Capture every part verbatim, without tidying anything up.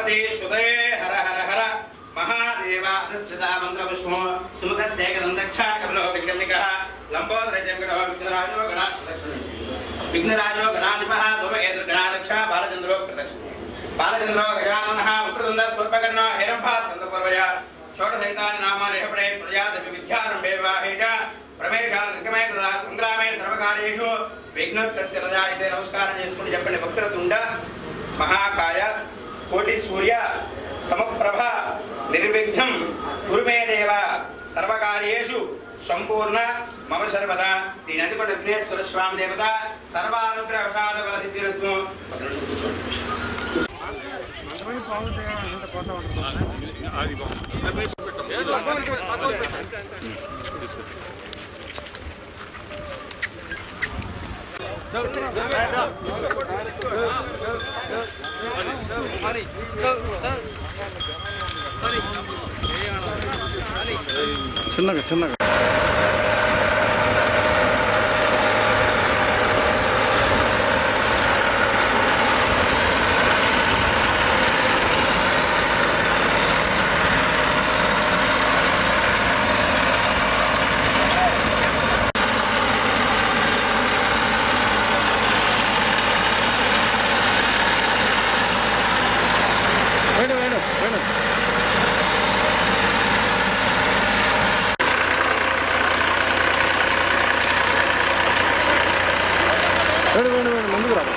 भगवती सुदे हर हर हर महादेव अधिष्ठिता मंत्रपुष्पो सुमुखस्येकदं दक्षा कमलो विक्रमिकः लंबोदरजंगडो विघ्नराजो गणादक्षिणे विघ्नराजो गणाधिपः धूमकेतुर्गणादक्षा बालचन्द्रो प्रदक्षिणे बालचन्द्रो गजाननः वक्रतुण्ड स्वर्पकर्णो हेरम्भा स्कन्दपर्वय षोडशैतानि नामानि हपणे प्रजाति विद्यारम्भे विवाहे च प्रमेशा निर्गमे तदा संग्रामे सर्वकार्येषु विघ्नोत्तस्य रजायते नमस्कारं చేసుకుని చెప్పండి వక్రతుండ महाकाय कोटि सूर्य समप्रभ निर्विघ्नं कुरु मे देव सर्वकार्येषु संपूर्ण मम सर्वदा श्री नंदिकोट विघ्नेश्वर स्वामी देवता सर्वानुग्रह प्रसाद बल सिद्धिरस्तु చిన్నగా చిన్నగా ముందుకు రా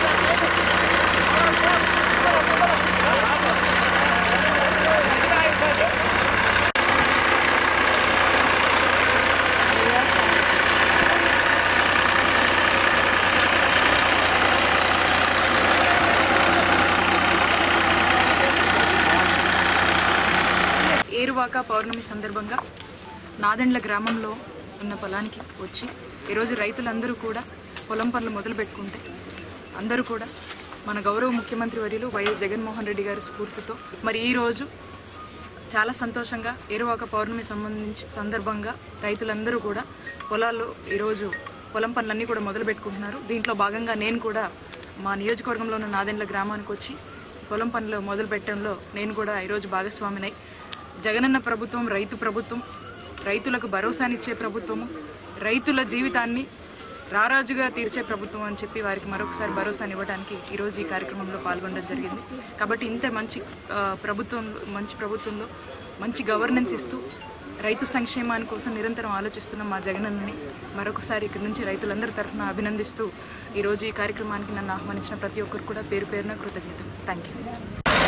ఏరువాక పౌర్ణమి సందర్భంగా నాదెండ్ల గ్రామంలో ఉన్న పొలానికి వచ్చి ఈరోజు రైతులందరూ కూడా పొలం పనులు మొదలు పెట్టుకుంటే అందరూ కూడా మన గౌరవ ముఖ్యమంత్రి వర్యులు వైఎస్ జగన్మోహన్ రెడ్డి గారి స్ఫూర్తితో మరి ఈరోజు చాలా సంతోషంగా ఏరువాక పౌర్ణమి సంబంధించి సందర్భంగా రైతులందరూ కూడా పొలాల్లో ఈరోజు పొలం పనులన్నీ కూడా మొదలు పెట్టుకుంటున్నారు. దీంట్లో భాగంగా నేను కూడా మా నియోజకవర్గంలో ఉన్న నాదెండ్ల గ్రామానికి వచ్చి పొలం పనులు మొదలు పెట్టడంలో నేను కూడా ఈరోజు భాగస్వామినై జగనన్న ప్రభుత్వం రైతు ప్రభుత్వం, రైతులకు భరోసానిచ్చే ప్రభుత్వము, రైతుల జీవితాన్ని రారాజుగా తీర్చే ప్రభుత్వం అని చెప్పి వారికి మరొకసారి భరోసాని ఇవ్వడానికి ఈరోజు ఈ కార్యక్రమంలో పాల్గొనడం జరిగింది. కాబట్టి ఇంత మంచి ప్రభుత్వం మంచి ప్రభుత్వంలో మంచి గవర్నెన్స్ ఇస్తూ రైతు సంక్షేమాని కోసం నిరంతరం ఆలోచిస్తున్న మా జగనన్నని మరొకసారి ఇక్కడి నుంచి రైతులందరి తరఫున అభినందిస్తూ ఈరోజు ఈ కార్యక్రమానికి నన్ను ఆహ్వానించిన ప్రతి ఒక్కరు కూడా పేరు పేరున కృతజ్ఞతలు. Thank you.